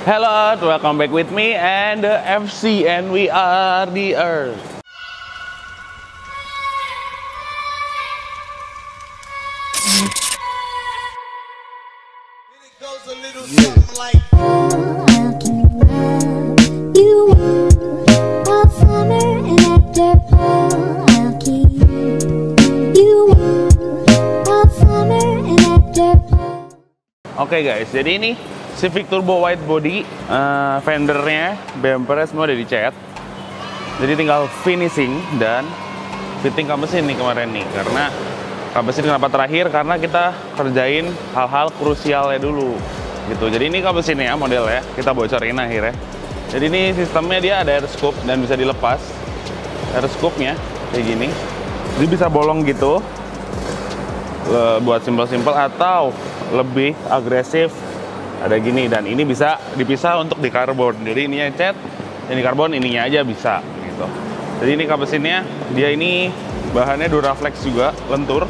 Hello, welcome back with me and the FC, and we are the Earth. Oke guys, jadi ini Civic Turbo White Body, fendernya, bumpernya semua udah dicat. Jadi tinggal finishing dan fitting kap mesin nih kemarin nih. Karena kap mesin kenapa terakhir? Karena kita kerjain hal-hal krusialnya dulu gitu. Jadi ini kap mesinnya modelnya, kita bocorin akhirnya. Jadi ini sistemnya dia ada air scoop dan bisa dilepas. Air scoopnya kayak gini. Jadi bisa bolong gitu buat simpel-simpel, atau lebih agresif ada gini, dan ini bisa dipisah untuk di karbon. Jadi ininya cat, ini karbon, ininya aja bisa gitu. Jadi ini kap mesinnya, dia ini bahannya Duraflex juga, lentur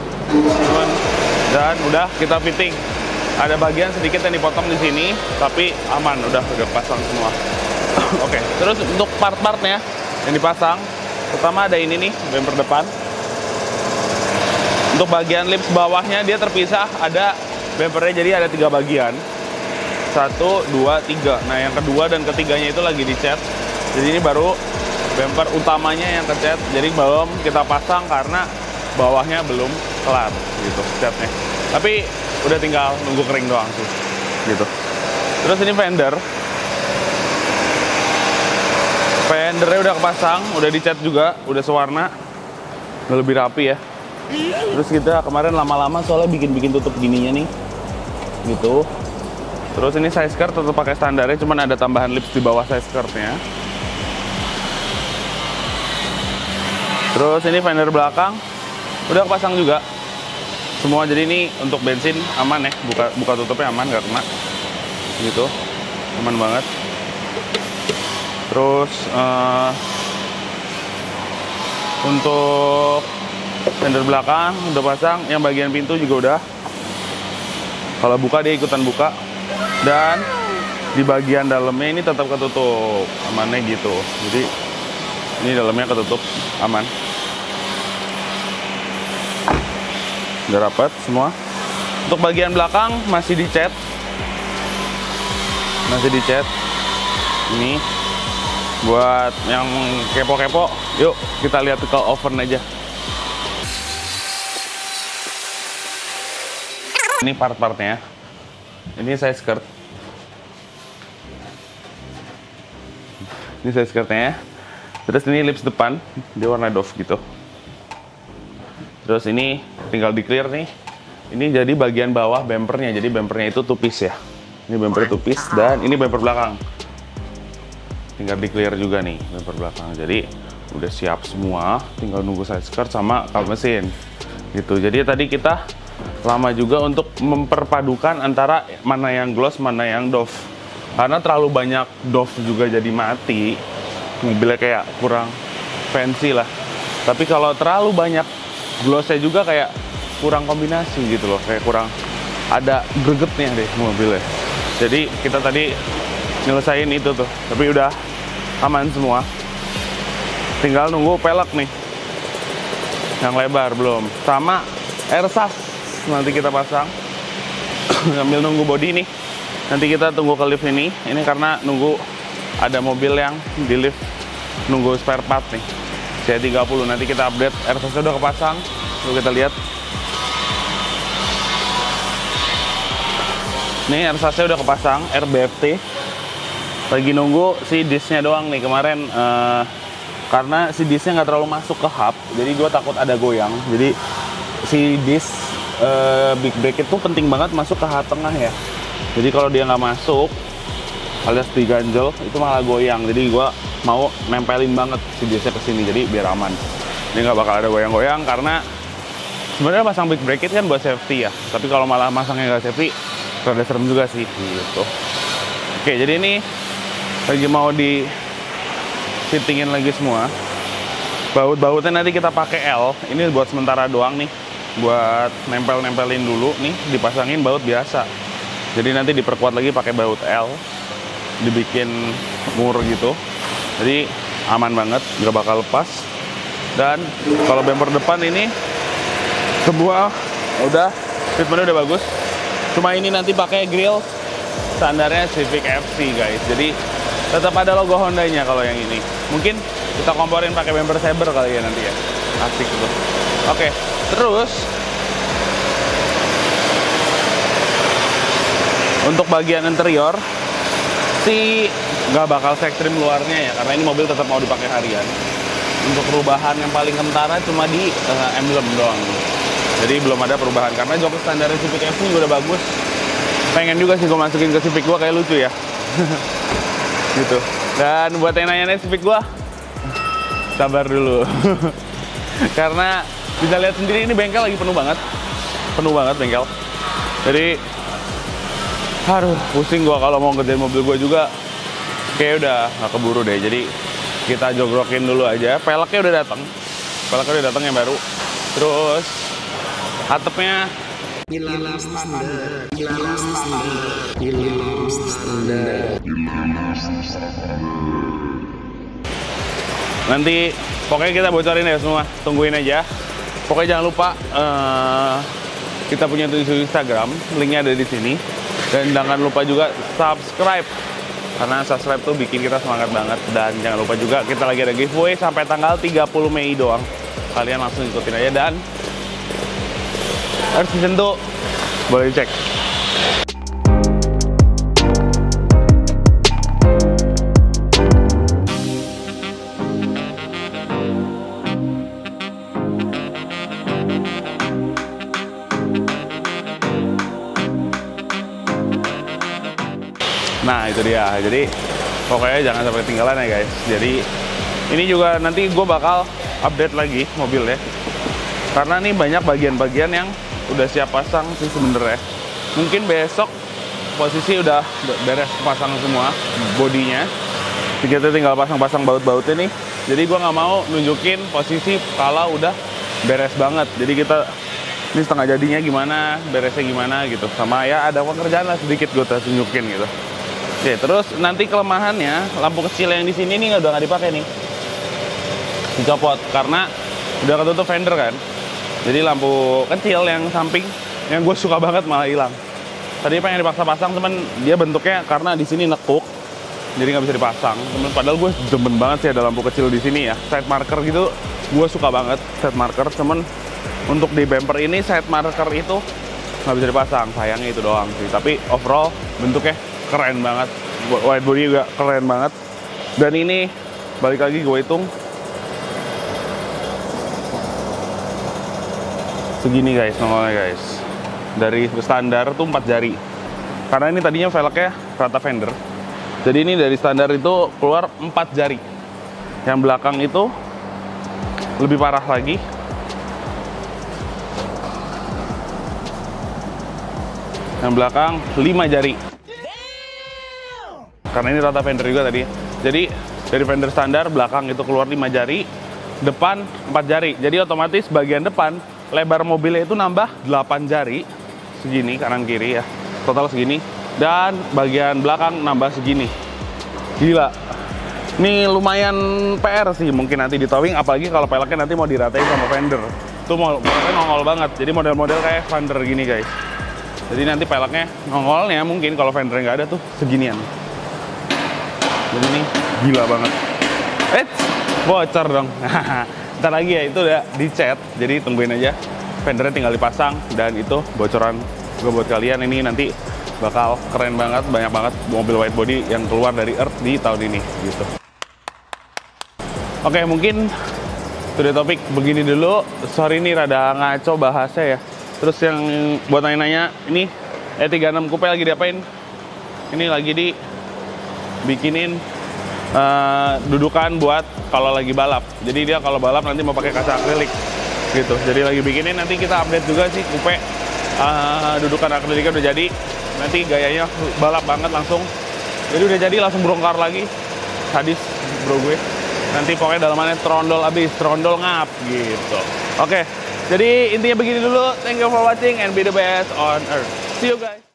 dan udah kita fitting. Ada bagian sedikit yang dipotong di sini, tapi aman, udah pasang semua. Oke, terus untuk part-partnya yang dipasang, pertama ada ini nih, bumper depan. Untuk bagian lips bawahnya dia terpisah, ada bumpernya, jadi ada 3 bagian. 1, 2, 3. Nah, yang kedua dan ketiganya itu lagi dicat. Jadi ini baru bumper utamanya yang kecat. Jadi belum kita pasang karena bawahnya belum kelar gitu catnya. Tapi udah tinggal nunggu kering doang sih gitu. Terus ini Fendernya udah kepasang, udah dicat juga, udah sewarna, udah lebih rapi ya. Terus kita kemarin lama-lama soalnya bikin tutup gininya nih gitu. Terus ini side skirt tetap pakai standarnya, cuman ada tambahan lips di bawah side skirtnya. Terus ini fender belakang udah kepasang juga semua. Jadi ini untuk bensin aman ya, buka tutupnya aman, nggak kena gitu, aman banget. Terus untuk fender belakang udah pasang, yang bagian pintu juga udah. Kalau buka dia ikutan buka, dan di bagian dalamnya ini tetap ketutup, amannya gitu. Jadi ini dalamnya ketutup, aman. Udah rapat semua. Untuk bagian belakang masih dicat, Ini buat yang kepo-kepo, yuk kita lihat ke oven aja. Ini part-partnya. Ini side skirt. Ini side skirtnya. Terus ini lips depan, dia warna doff gitu. Terus ini tinggal di clear nih. Ini jadi bagian bawah bumpernya. Jadi bumpernya itu two-piece ya. Ini bumper two-piece, dan ini bumper belakang. Tinggal di clear juga nih bumper belakang. Jadi udah siap semua, tinggal nunggu side skirt sama kap mesin gitu. Jadi tadi kita lama juga untuk memperpadukan antara mana yang gloss, mana yang doff. Karena terlalu banyak doff juga jadi mati, mobilnya kayak kurang fancy lah. Tapi kalau terlalu banyak glossnya juga kayak kurang kombinasi gitu loh, kayak kurang ada gregetnya deh mobilnya. Jadi kita tadi nyelesain itu tuh, tapi udah aman semua. Tinggal nunggu pelek nih, yang lebar belum, sama ersas nanti kita pasang. Sambil nunggu body nih, nanti kita tunggu ke lift ini karena nunggu ada mobil yang di lift nunggu spare part nih, C30. Nanti kita update. ersasnya udah kepasang, lalu kita lihat nih, ersasnya udah kepasang, RBFT. Lagi nunggu si disknya doang nih. Kemarin karena si disknya nggak terlalu masuk ke hub, jadi gue takut ada goyang. Jadi si disk big brake itu penting banget masuk ke hub tengah ya. Jadi kalau dia nggak masuk alias diganjel, itu malah goyang. Jadi gua mau nempelin banget si disknya ke sini, jadi biar aman. Ini nggak bakal ada goyang-goyang, karena sebenarnya pasang big brake itu kan buat safety ya. Tapi kalau malah masangnya nggak safety, rada serem juga sih gitu. Oke, jadi ini lagi mau di fittingin lagi semua. Baut-bautnya nanti kita pakai L. Ini buat sementara doang nih, buat nempel-nempelin dulu nih, dipasangin baut biasa. Jadi nanti diperkuat lagi pakai baut L. dibikin mur gitu, jadi aman banget, nggak bakal lepas. Dan kalau bumper depan ini semua udah treatmentnya udah bagus, cuma ini nanti pakai grill standarnya Civic FC guys, jadi tetap ada logo Honda-nya. Kalau yang ini mungkin kita komporin pakai bumper Saber kali ya nanti ya, asik gitu. Oke, terus untuk bagian interior sih nggak bakal se-ekstrim luarnya ya, karena ini mobil tetap mau dipakai harian. Untuk perubahan yang paling kentara cuma di emblem doang, jadi belum ada perubahan karena jok standar Civic FC juga udah bagus. Pengen juga sih gue masukin ke Civic gue, kayak lucu ya. Gitu. Dan buat yang nanya Civic gue, sabar dulu. Karena bisa lihat sendiri ini bengkel lagi penuh banget bengkel. Jadi aduh, pusing gua kalau mau ngerjain mobil gua juga. Kayak udah nggak keburu deh. Jadi kita jogrokin dulu aja. Peleknya udah datang yang baru. Terus atapnya nanti pokoknya kita bocorin ya semua. Tungguin aja. Pokoknya jangan lupa kita punya Instagram, linknya ada di sini. Dan jangan lupa juga subscribe, karena subscribe tuh bikin kita semangat banget. Dan jangan lupa juga kita lagi ada giveaway sampai tanggal 30 Mei doang. Kalian langsung ikutin aja. Dan Earth Season 2 boleh dicek. Nah itu dia, jadi pokoknya jangan sampai ketinggalan ya guys. Jadi ini juga nanti gue bakal update lagi mobilnya, karena nih banyak bagian-bagian yang udah siap pasang sih sebenernya. Mungkin besok posisi udah beres pasang semua bodinya, kita tinggal pasang-pasang baut-bautnya nih. Jadi gue nggak mau nunjukin posisi kalau udah beres banget. Jadi kita ini setengah jadinya gimana, beresnya gimana gitu. Sama ya ada pekerjaan lah sedikit gue tunjukin gitu. Oke, terus nanti kelemahannya lampu kecil yang di sini nih udah nggak dipakai nih, dicopot karena udah ketutup fender kan. Jadi lampu kecil yang samping yang gue suka banget malah hilang. Tadi pengen dipaksa pasang, cuman dia bentuknya karena di sini nekuk, jadi nggak bisa dipasang. Cuman padahal gue demen banget sih ada lampu kecil di sini ya, side marker gitu. Gue suka banget side marker, cuman untuk di bumper ini side marker itu nggak bisa dipasang, sayangnya itu doang sih. Tapi overall bentuknya keren banget, wide body juga keren banget. Dan ini balik lagi gue hitung segini guys, nongolnya guys. Dari standar tuh 4 jari, karena ini tadinya velgnya rata fender, jadi ini dari standar itu keluar 4 jari. Yang belakang itu lebih parah lagi, yang belakang 5 jari, karena ini rata fender juga tadi. Jadi dari fender standar belakang itu keluar 5 jari, depan 4 jari. Jadi otomatis bagian depan lebar mobilnya itu nambah 8 jari, segini kanan kiri ya, total segini. Dan bagian belakang nambah segini. Gila, ini lumayan PR sih mungkin nanti di towing, apalagi kalau peleknya nanti mau diratain sama fender. Itu mau peleknya nongol banget, jadi model-model kayak fender gini guys. Jadi nanti peleknya nongolnya mungkin kalau fendernya nggak ada tuh seginian. Jadi ini gila banget. Bocor dong. Ntar lagi ya, itu udah dicat, jadi tungguin aja. Fendernya tinggal dipasang, dan itu bocoran gue buat kalian. Ini nanti bakal keren banget, banyak banget mobil wide body yang keluar dari Earth di tahun ini gitu. Oke, mungkin sudah topik begini dulu. Sorry nih rada ngaco bahasnya ya. Terus yang buat nanya-nanya, ini E36 Coupe lagi diapain? Ini lagi dibikinin dudukan buat kalau lagi balap. Jadi dia kalau balap nanti mau pakai kaca akrilik gitu. Jadi lagi bikinin, nanti kita update juga sih Coupe dudukan akriliknya udah jadi. Nanti gayanya balap banget langsung. Jadi udah jadi langsung bongkar lagi. Sadis bro gue. Nanti pokoknya dalamannya trondol abis, trondol ngap gitu. Oke, jadi intinya begini dulu. Thank you for watching and be the best on Earth. See you guys.